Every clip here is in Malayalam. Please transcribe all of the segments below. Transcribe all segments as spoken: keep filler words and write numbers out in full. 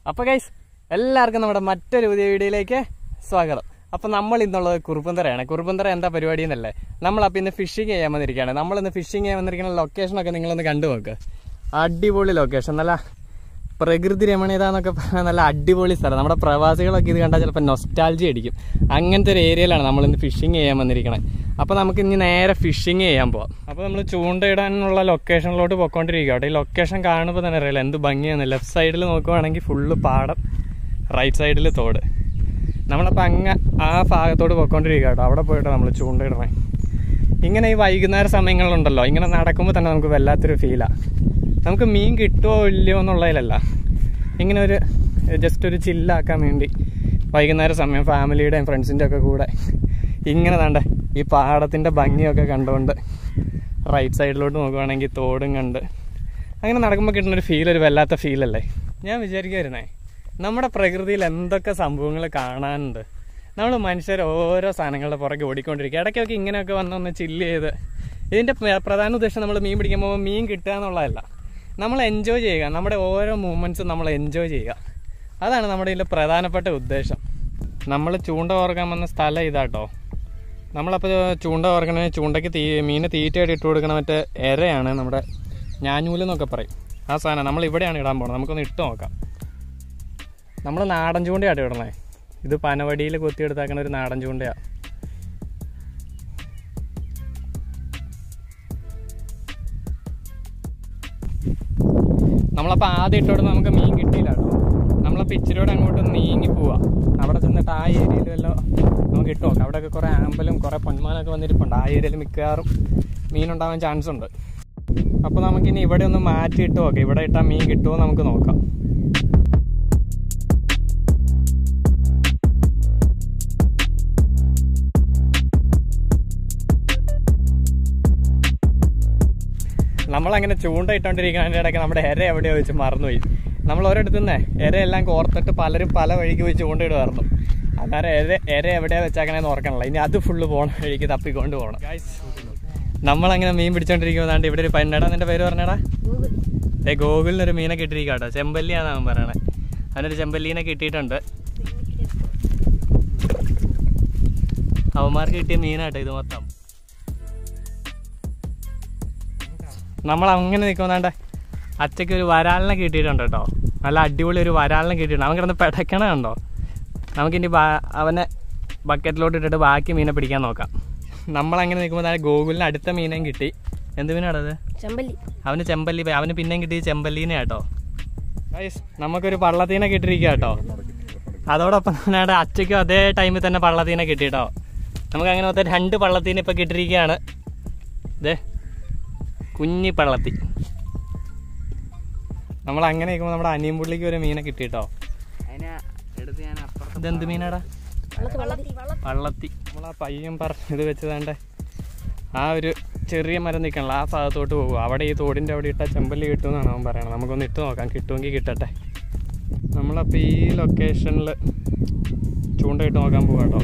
അപ്പോൾ ഗൈസ് എല്ലാവർക്കും നമ്മുടെ മറ്റൊരു പുതിയ വീഡിയോയിലേക്ക് സ്വാഗതം. അപ്പോൾ നമ്മൾ ഇന്നുള്ളത് കുറുപ്പന്തറയാണ്. കുറുപ്പന്തറ എന്താ പരിപാടി എന്നല്ലേ, നമ്മളപ്പോൾ ഇന്ന് ഫിഷിങ് ചെയ്യാൻ വന്നിരിക്കുകയാണ്. നമ്മളിന്ന് ഫിഷിങ് ചെയ്യാൻ വന്നിരിക്കുന്ന ലൊക്കേഷനൊക്കെ നിങ്ങളൊന്ന് കണ്ടു നോക്ക്. അടിപൊളി ലൊക്കേഷൻ, നല്ല പ്രകൃതി രമണീയത എന്നൊക്കെ പറഞ്ഞാൽ നല്ല അടിപൊളി സ്ഥലം. നമ്മുടെ പ്രവാസികളൊക്കെ ഇത് കണ്ടാൽ ചിലപ്പോൾ നൊസ്റ്റാൾജി അടിക്കും. അങ്ങനത്തെ ഒരു ഏരിയയിലാണ് നമ്മളിന്ന് ഫിഷിങ് ചെയ്യാൻ വന്നിരിക്കണേ. അപ്പോൾ നമുക്ക് ഇനി നേരെ ഫിഷിങ് ചെയ്യാൻ പോവാം. അപ്പോൾ നമ്മൾ ചൂണ്ടയിടാനുള്ള ലൊക്കേഷനിലോട്ട് പോയിക്കൊണ്ടിരിക്കുക കേട്ടോ. ഈ ലൊക്കേഷൻ കാണുമ്പോൾ തന്നെ അറിയില്ല എന്ത് ഭംഗിയാണ്. ലെഫ്റ്റ് സൈഡിൽ നോക്കുവാണെങ്കിൽ ഫുള്ള് പാടം, റൈറ്റ് സൈഡിൽ തോട്. നമ്മളപ്പോൾ അങ്ങ് ആ ഭാഗത്തോട്ട് പോയിക്കൊണ്ടിരിക്കുക കേട്ടോ. അവിടെ പോയിട്ട് നമ്മൾ ചൂണ്ടയിടണേ. ഇങ്ങനെ ഈ വൈകുന്നേര സമയങ്ങളിലുണ്ടല്ലോ, ഇങ്ങനെ നടക്കുമ്പോൾ തന്നെ നമുക്ക് വല്ലാത്തൊരു ഫീലാണ്. നമുക്ക് മീൻ കിട്ടുമോ ഇല്ലയോ എന്നുള്ളതിലല്ല, ഇങ്ങനെ ഒരു ജസ്റ്റ് ഒരു ചില്ലാക്കാൻ വേണ്ടി വൈകുന്നേര സമയം ഫാമിലിയുടെയും ഫ്രണ്ട്സിൻ്റെ ഒക്കെ കൂടെ ഇങ്ങനെ വേണ്ട ഈ പാടത്തിൻ്റെ ഭംഗിയൊക്കെ കണ്ടുകൊണ്ട് റൈറ്റ് സൈഡിലോട്ട് നോക്കുവാണെങ്കിൽ തോടും കണ്ട് അങ്ങനെ നടക്കുമ്പോൾ കിട്ടുന്നൊരു ഫീൽ ഒരു വല്ലാത്ത ഫീലല്ലേ. ഞാൻ വിചാരിക്കുമായിരുന്നേ, നമ്മുടെ പ്രകൃതിയിൽ എന്തൊക്കെ സംഭവങ്ങൾ കാണാനുണ്ട്. നമ്മൾ മനുഷ്യർ ഓരോ സാധനങ്ങളുടെ പുറകെ ഓടിക്കൊണ്ടിരിക്കുക. ഇടയ്ക്കൊക്കെ ഇങ്ങനെയൊക്കെ വന്നൊന്ന് ചില്ല് ചെയ്ത്, ഇതിൻ്റെ പ്രധാന ഉദ്ദേശം നമ്മൾ മീൻ പിടിക്കാൻ പോകുമ്പോൾ മീൻ കിട്ടുക എന്നുള്ളതല്ല, നമ്മൾ എൻജോയ് ചെയ്യുക. നമ്മുടെ ഓരോ മൂമെൻറ്റ്സും നമ്മൾ എൻജോയ് ചെയ്യുക. അതാണ് നമ്മുടെ ഇതിൽ പ്രധാനപ്പെട്ട ഉദ്ദേശം. നമ്മൾ ചൂണ്ട ഓർക്കാൻ വന്ന സ്ഥലം ഇതാട്ടോ. നമ്മളപ്പോൾ ചൂണ്ട ഓർക്കണമെങ്കിൽ ചൂണ്ടയ്ക്ക് തീ മീന് തീറ്റയായിട്ട് ഇട്ട് കൊടുക്കണ മറ്റേ ഇരയാണ്, നമ്മുടെ ഞാഞ്ഞൂലെന്നൊക്കെ പറയും. ആ സാധനം നമ്മൾ ഇവിടെയാണ് ഇടാൻ പോകുന്നത്. നമുക്കൊന്ന് ഇട്ട് നോക്കാം. നമ്മൾ നാടൻ ചൂണ്ടയായിട്ട് ഇടണേ. ഇത് പനവടിയിൽ കൊത്തിയെടുത്താക്കണ ഒരു നാടൻ ചൂണ്ടയാണ്. നമ്മളപ്പോൾ ആദ്യം ഇട്ടോടെ നമുക്ക് മീൻ കിട്ടിയില്ല കേട്ടോ. നമ്മളപ്പോൾ ഇച്ചിരിയോടെ അങ്ങോട്ട് നീങ്ങി പോവാം. അവിടെ ചെന്നിട്ട് ആ ഏരിയയിൽ വല്ലോ നമുക്ക് ഇട്ട് നോക്കാം. അവിടെയൊക്കെ കുറേ ആമ്പലും കുറേ പൊന്മാനൊക്കെ വന്നിരിപ്പുണ്ട്. ആ ഏരിയയിൽ മിക്കവാറും മീനുണ്ടാവാൻ ചാൻസ് ഉണ്ട്. അപ്പോൾ നമുക്കിനി ഇവിടെ ഒന്ന് മാറ്റി ഇട്ട് നോക്കാം. ഇവിടെ ഇട്ടാൽ മീൻ കിട്ടുമോ നമുക്ക് നോക്കാം. നമ്മളങ്ങനെ ചൂണ്ട ഇട്ടുകൊണ്ടിരിക്കുന്നതിൻ്റെ ഇടയ്ക്ക് നമ്മുടെ ഇര എവിടെയോ വെച്ച് മറന്നുപോയി. നമ്മൾ ഓരോടത്തു നിന്നേ ഇരയെല്ലാം കോർത്തിട്ട് പലരും പല വഴിക്ക് പോയി ചൂണ്ടയിടുമായിരുന്നു. അന്നേരം ഇര ഇര എവിടെയാണ് വെച്ചാക്കണേന്ന് ഓർക്കണല്ലോ. ഇനി അത് ഫുള്ള് പോകണം വഴിക്ക് തപ്പിക്കൊണ്ട് പോകണം. നമ്മളങ്ങനെ മീൻ പിടിച്ചോണ്ടിരിക്കുമ്പോഴാണ്ട് ഇവിടെ ഒരു പന്നടാ, നിന്റെ പേര് പറഞ്ഞടാ? ഏ ഗോകുലിനൊരു മീനെ കിട്ടിയിരിക്കുക കേട്ടോ. ചെമ്പല്ലിയാണെന്ന് അവൻ പറയണേ. അവനൊരു ചെമ്പല്ലീനെ കിട്ടിയിട്ടുണ്ട്. അവന്മാർക്ക് കിട്ടിയ മീനാട്ടോ ഇത് മൊത്തം. നമ്മൾ അങ്ങനെ നിൽക്കുന്നാണ്ട് അച്ചയ്ക്ക് ഒരു വരാലിനെ കിട്ടിയിട്ടുണ്ട് കേട്ടോ. നല്ല അടിപൊളി ഒരു വരാലിനെ കിട്ടിയിട്ടുണ്ട്. അവൻ കിടന്ന് പെടക്കണ കണ്ടോ. നമുക്കിനി അവനെ ബക്കറ്റിലോട്ട് ഇട്ടിട്ട് ബാക്കി മീനെ പിടിക്കാൻ നോക്കാം. നമ്മളങ്ങനെ നിൽക്കുമ്പോൾ ഗോകുലിന് അടുത്ത മീനേയും കിട്ടി. എന്ത് മീനാണത്? ചെമ്പല്ലി. അവന് ചെമ്പല്ലി. അവന് പിന്നെയും കിട്ടി ചെമ്പല്ലീനെ കേട്ടോ. ഗൈസ് നമുക്കൊരു പള്ളത്തീനെ കിട്ടിയിരിക്കുക കേട്ടോ. അതോടൊപ്പം തന്നെ അച്ചയ്ക്കും അതേ ടൈമിൽ തന്നെ പള്ളത്തീനെ കിട്ടി കേട്ടോ. നമുക്കങ്ങനെ മൊത്തം രണ്ട് പള്ളത്തീനെ ഇപ്പോൾ കിട്ടിയിരിക്കുകയാണ്. ഇതേ കുഞ്ഞി പള്ളത്തി. നമ്മൾ അങ്ങനെ നിൽക്കുമ്പോൾ നമ്മുടെ അനിയമ്പുള്ളിക്ക് ഒരു മീനെ കിട്ടി കേട്ടോ. ഇതെന്ത് മീനാടാ? പള്ളത്തി. നമ്മൾ ആ പയ്യൻ പറഞ്ഞത് വെച്ചതാണ്ട് ആ ഒരു ചെറിയ മരം നിൽക്കണല്ലോ, ആ ഭാഗത്തോട്ട് പോകും. അവിടെ ഈ തോടിൻ്റെ അവിടെ ഇട്ടാൽ ചെമ്പല്ലി കിട്ടുമെന്നാണ് അവൻ പറയണത്. നമുക്കൊന്ന് ഇട്ട് നോക്കാം, കിട്ടുമെങ്കിൽ കിട്ടട്ടെ. നമ്മളപ്പോൾ ഈ ലൊക്കേഷനിൽ ചൂണ്ടയിട്ട് നോക്കാൻ പോകാം കേട്ടോ.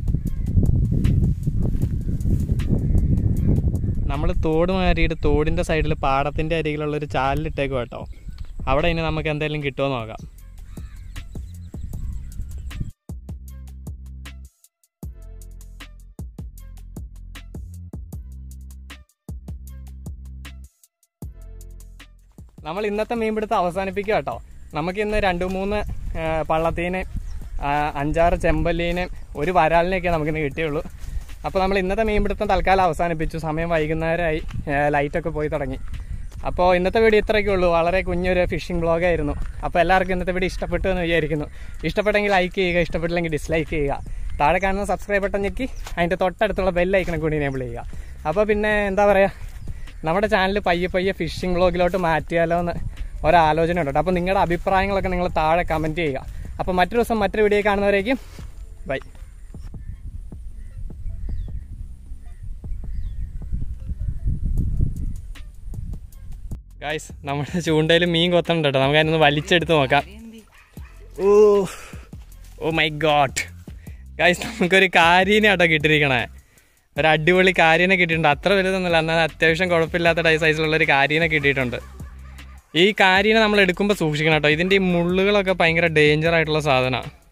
നമ്മൾ തോട് മാറിയിട്ട് തോടിൻ്റെ സൈഡിൽ പാടത്തിൻ്റെ അരികിലുള്ളൊരു ചാലിലിട്ടേക്കും കേട്ടോ. അവിടെ ഇനി നമുക്ക് എന്തെങ്കിലും കിട്ടുമോ നോക്കാം. നമ്മൾ ഇന്നത്തെ മീൻപിടുത്തം അവസാനിപ്പിക്കുക കേട്ടോ. നമുക്കിന്ന് രണ്ട് മൂന്ന് പള്ളത്തീനെ, അഞ്ചാറ് ചെമ്പല്ലീനെ, ഒരു വരാലിനെയൊക്കെ നമുക്കിന്ന് കിട്ടിയുള്ളൂ. അപ്പോൾ നമ്മൾ ഇന്നത്തെ മീൻപിടുത്തം തൽക്കാലം അവസാനിപ്പിച്ചു. സമയം വൈകുന്നേരമായി, ലൈറ്റൊക്കെ പോയി തുടങ്ങി. അപ്പോൾ ഇന്നത്തെ വീഡിയോ ഇത്രയൊക്കെ ഉള്ളൂ. വളരെ കുഞ്ഞൊരു ഫിഷിംഗ് വ്ളോഗായിരുന്നു. അപ്പോൾ എല്ലാവർക്കും ഇന്നത്തെ വീഡിയോ ഇഷ്ടപ്പെട്ടു എന്ന് വിചാരിക്കുന്നു. ഇഷ്ടപ്പെട്ടെങ്കിൽ ലൈക്ക് ചെയ്യുക, ഇഷ്ടപ്പെട്ടില്ലെങ്കിൽ ഡിസ്ലൈക്ക് ചെയ്യുക. താഴെ കാണുന്ന സബ്സ്ക്രൈബ് ബട്ടൺ ഞെക്കി അതിൻ്റെ തൊട്ടടുത്തുള്ള ബെല്ലൈക്കണെ കൂടി എനേബിൾ ചെയ്യുക. അപ്പോൾ പിന്നെ എന്താ പറയുക, നമ്മുടെ ചാനൽ പയ്യെ പയ്യെ ഫിഷിംഗ് വ്ളോഗിലോട്ട് മാറ്റിയാലോ എന്ന് ഒരാലോചന ഉണ്ട്. അപ്പോൾ നിങ്ങളുടെ അഭിപ്രായങ്ങളൊക്കെ നിങ്ങൾ താഴെ കമൻറ്റ് ചെയ്യുക. അപ്പോൾ മറ്റൊരു ദിവസം മറ്റൊരു വീഡിയോ കാണുന്നവരേക്കും ബൈ. ഗൈസ് നമ്മുടെ ചൂണ്ടയിൽ മീൻ കൊത്തണ്ട കേട്ടോ. നമുക്ക് അതിനൊന്ന് വലിച്ചെടുത്ത് നോക്കാം. Oh oh my god guys, നമുക്കൊരു കാരീനെ കേട്ടോ കിട്ടിയിരിക്കണേ. ഒരു അടിപൊളി കാരീനെ കിട്ടിയിട്ടുണ്ട്. അത്ര വലുതൊന്നുമില്ല, എന്നാൽ അത്യാവശ്യം കുഴപ്പമില്ലാത്ത സൈസിലുള്ളൊരു കാരീനെ കിട്ടിയിട്ടുണ്ട്. ഈ കാരിനെ നമ്മൾ എടുക്കുമ്പോൾ സൂക്ഷിക്കണം കേട്ടോ. ഇതിൻ്റെ ഈ മുള്ളുകളൊക്കെ ഭയങ്കര ഡേഞ്ചർ ആയിട്ടുള്ള സാധനമാണ്.